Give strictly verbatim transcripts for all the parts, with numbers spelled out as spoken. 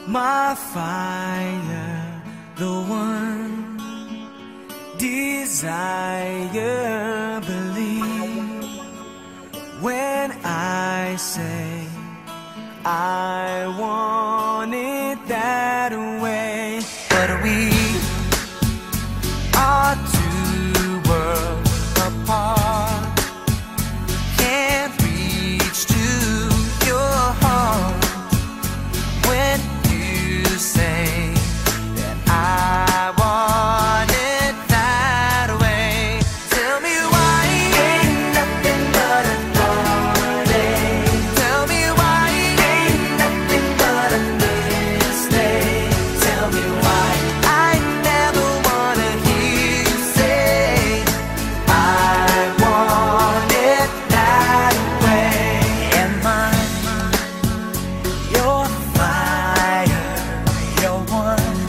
my fire, the one desire. Believe when I say I want it that way. But we are two worlds apart, can't reach to your heart when you say that I want it that way. Tell me why ain't nothing but a heartache. Tell me why ain't nothing but a mistake. Tell me why I never wanna hear you say I want it that way. Am I your fire, your one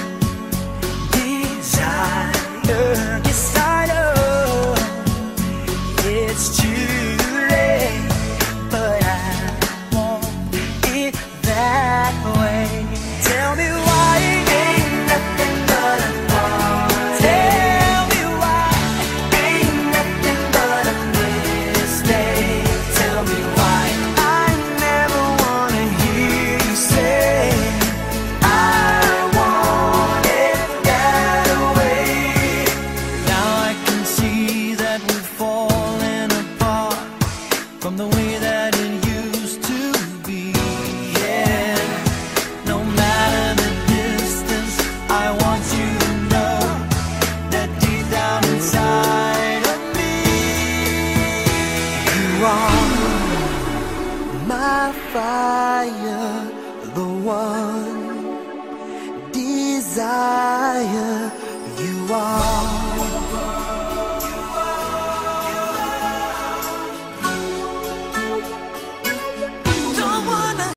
desire? Yes, I know it's too late, but I want it that way. Tell me why ain't nothing but a heartache. Tell me why ain't nothing but a mistake. Tell me why I never wanna hear you say I want it that way. Now I can see that we've fallen apart from the way that it used to be. Yeah, no matter the distance, I want you to know that deep down inside of me, you are my fire, the one desire. You are